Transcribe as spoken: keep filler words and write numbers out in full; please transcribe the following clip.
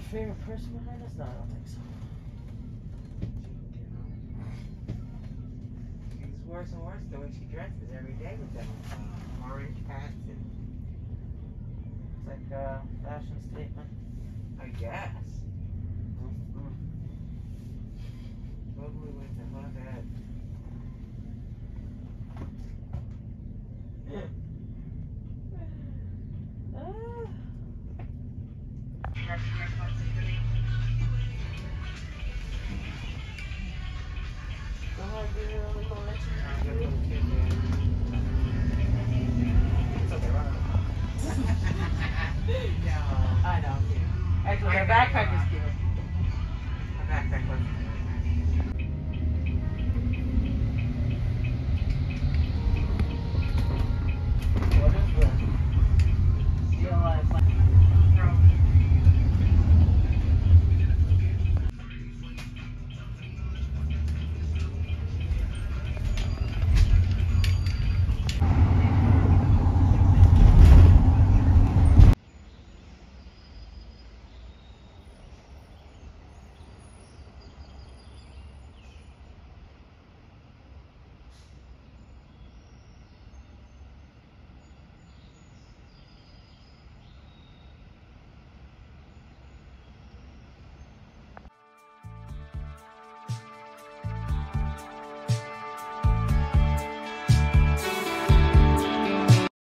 favorite person behind us? No, I don't think so. She's worse and worse the way she dresses every day with them uh, orange hats and. It's like a fashion statement. I guess. Mm-hmm. Totally with the hot hat. I know. Actually, the backpack is